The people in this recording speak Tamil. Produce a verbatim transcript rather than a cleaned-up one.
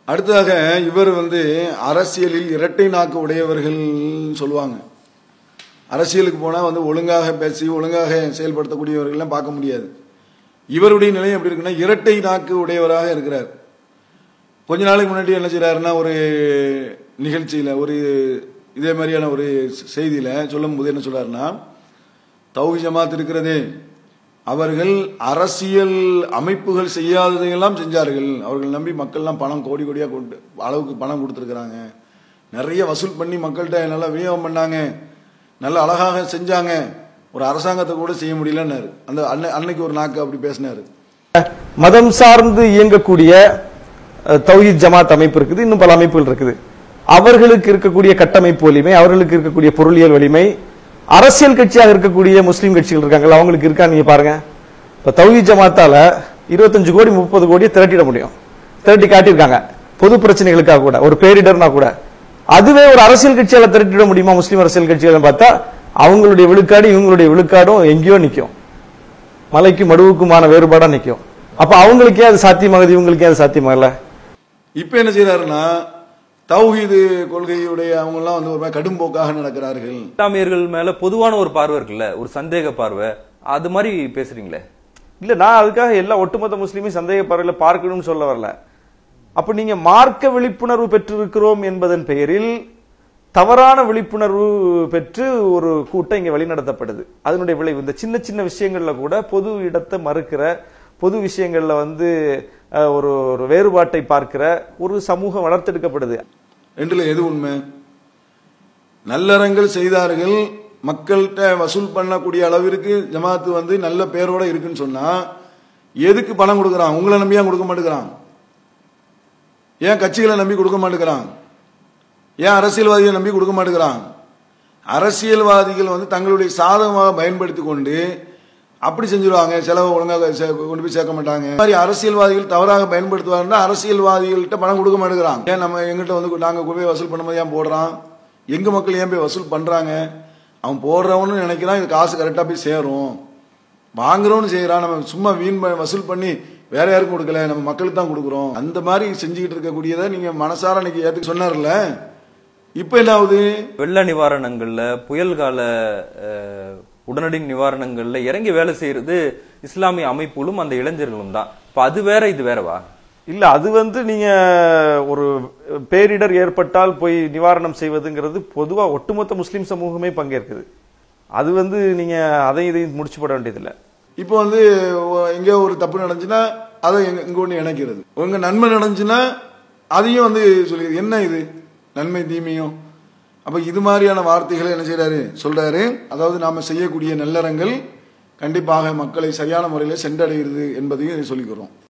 அடுத்ததாக இவர் வந்து அரசியலில் இரட்டை நாக்கு உடையவர்கள் சொல்லுவாங்க. அரசியலுக்கு போனால் வந்து ஒழுங்காக பேசி ஒழுங்காக செயல்படுத்தக்கூடியவர்கள்லாம் பார்க்க முடியாது. இவருடைய நிலை எப்படி இருக்குன்னா இரட்டை நாக்கு உடையவராக இருக்கிறார். கொஞ்ச நாளைக்கு முன்னாடி என்ன செய்யறாருன்னா ஒரு நிகழ்ச்சியில் ஒரு இதே மாதிரியான ஒரு செய்தியில் சொல்லும் போது என்ன சொல்றாருன்னா, தௌஹீத் ஜமாத் இருக்கிறதே அவர்கள் அரசியல் அமைப்புகள் செய்யாததையெல்லாம் செஞ்சார்கள். அவர்கள் நம்பி மக்கள்லாம் பணம் கோடி கோடியாக கொண்டு அளவுக்கு பணம் கொடுத்துருக்குறாங்க. நிறைய வசூல் பண்ணி மக்கள்கிட்ட நல்லா விநியோகம் பண்ணாங்க. நல்ல அழகாக செஞ்சாங்க. ஒரு அரசாங்கத்தை கூட செய்ய முடியலன்னாரு. அந்த அன்னைக்கு ஒரு நாக்கு அப்படி பேசினாரு. மதம் சார்ந்து இயங்கக்கூடிய தௌஹீத் ஜமாத் அமைப்பு இருக்குது, இன்னும் பல அமைப்புகள் இருக்குது. அவர்களுக்கு இருக்கக்கூடிய கட்டமைப்பு வலிமை, அவர்களுக்கு இருக்கக்கூடிய பொருளியல் வலிமை, அரசியல் கட்சியாக இருக்கக்கூடிய முஸ்லீம் கட்சிகள் இருக்காங்க, அவங்களுக்கு இருக்கா நீங்க பாருங்க. இப்ப தௌஹீத் ஜமாத்தால இருபத்தஞ்சு கோடி முப்பது கோடியை திரட்டிட முடியும், திரட்டி காட்டியிருக்காங்க. பொது பிரச்சனைகளுக்காக கூட, ஒரு பேரிடர்னா கூட. அதுவே ஒரு அரசியல் கட்சியால திரட்டிட முடியுமா? முஸ்லீம் அரசியல் கட்சிகள் பார்த்தா அவங்களுடைய விழுக்காடு இவங்களுடைய விழுக்காடும் எங்கேயோ நிற்கும், மலைக்கும் மடுவுக்குமான வேறுபாடா நிற்கும். அப்ப அவங்களுக்கே அது சாத்தியமாகுது, இவங்களுக்கே அது சாத்தியமாகல. இப்ப என்ன செய்யறாருன்னா தௌஹீது கொள்கையுடைய அவங்க எல்லாம் வந்து ஒரு கடும் போக்காக நடக்கிறார்கள். இஸ்லாமியர்கள் மேல பொதுவான ஒரு பார்வை இருக்குல்ல, ஒரு சந்தேக பார்வை, அது மாதிரி பேசுறீங்களே. இல்ல, நான் அதுக்காக எல்லா ஒட்டுமொத்த முஸ்லீமையும் சந்தேக பார்வையில பார்க்கணும்னு சொல்ல வரல. அப்ப நீங்க மார்க்க விழிப்புணர்வு பெற்றிருக்கிறோம் என்பதன் பெயரில் தவறான விழிப்புணர்வு பெற்று ஒரு கூட்டம் இங்க வழிநடத்தப்படுது. அதனுடைய விளைவு இந்த சின்ன சின்ன விஷயங்கள்ல கூட பொது இடத்தை மறுக்கிற, பொது விஷயங்கள்ல வந்து ஒரு ஒரு வேறுபாட்டை பார்க்கிற ஒரு சமூகம் வளர்த்தெடுக்கப்படுது. ரெண்டுல எது உண்மை? நல்லறங்கள் செய்தார்கள், மக்கள்கிட்ட வசூல் பண்ணக்கூடிய அளவிற்கு ஜமாத்து வந்து நல்ல பேரோட இருக்குன்னு சொன்னா எதுக்கு பணம் கொடுக்கறான்? உங்களை நம்பியா கொடுக்க மாட்டேங்கிறான்? ஏன் கட்சிகளை நம்பி கொடுக்க மாட்டேங்கிறான்? ஏன் அரசியல்வாதிகளை நம்பி கொடுக்க மாட்டேங்கிறான்? அரசியல்வாதிகள் வந்து தங்களுடைய சாதகமாக பயன்படுத்தி கொண்டு அப்படி செஞ்சிருவாங்க, செலவு ஒழுங்காக கொண்டு போய் சேர்க்க மாட்டாங்க. மாதிரி அரசியல்வாதிகள் தவறாக பயன்படுத்துவாங்கன்னா அரசியல்வாதிகள்கிட்ட பணம் கொடுக்க மாட்டேங்கிறான். ஏன் நம்ம எங்கிட்ட வந்து நாங்க போய் வசூல் பண்ணும்போது ஏன் போடுறான்? எங்க மக்கள் ஏன் போய் வசூல் பண்றாங்க? அவன் போடுறவனு நினைக்கிறான் இது காசு கரெக்டா போய் சேரும், வாங்குறவனு செய்யறான். நம்ம சும்மா வீண் வசூல் பண்ணி வேற யாருக்கும் கொடுக்கல, நம்ம மக்களுக்கு தான் கொடுக்குறோம். அந்த மாதிரி செஞ்சுக்கிட்டு இருக்கக்கூடியதை நீங்க மனசார இன்னைக்கு ஏத்துக்கு சொன்னார்ல. இப்ப என்ன ஆகுது? வெள்ள நிவாரணங்கள்ல, புயல் கால உடனடி நிவாரணங்கள்ல இறங்கி வேலை செய்யறது இஸ்லாமிய அமைப்புகளும் அந்த இளைஞர்களும் தான். இப்ப அது வேற இது வேறவா? இல்ல, அது வந்து நீங்க ஒரு பேரிடர் ஏற்பட்டால் போய் நிவாரணம் செய்வதுங்கிறது பொதுவா ஒட்டுமொத்த முஸ்லீம் சமூகமே பங்கேற்குது. அது வந்து நீங்க அதை இதையும் முடிச்சு போட வேண்டியதில்லை. இப்போ வந்து எங்கேயோ ஒரு தப்பு நடந்துச்சுன்னா அதை இங்க ஒண்ணு இணைக்கிறது, உங்க நன்மை நடந்துச்சுன்னா அதையும் வந்து சொல்லி என்ன இது நன்மை தீமையும். அப்ப இது மாதிரியான வார்த்தைகளை என்ன செய்யறாரு சொல்றாரு. அதாவது நாம செய்யக்கூடிய நல்லறங்கள் கண்டிப்பாக மக்களை சரியான முறையில் சென்றடைகிறது என்பதையும் சொல்லிக்கிறோம்.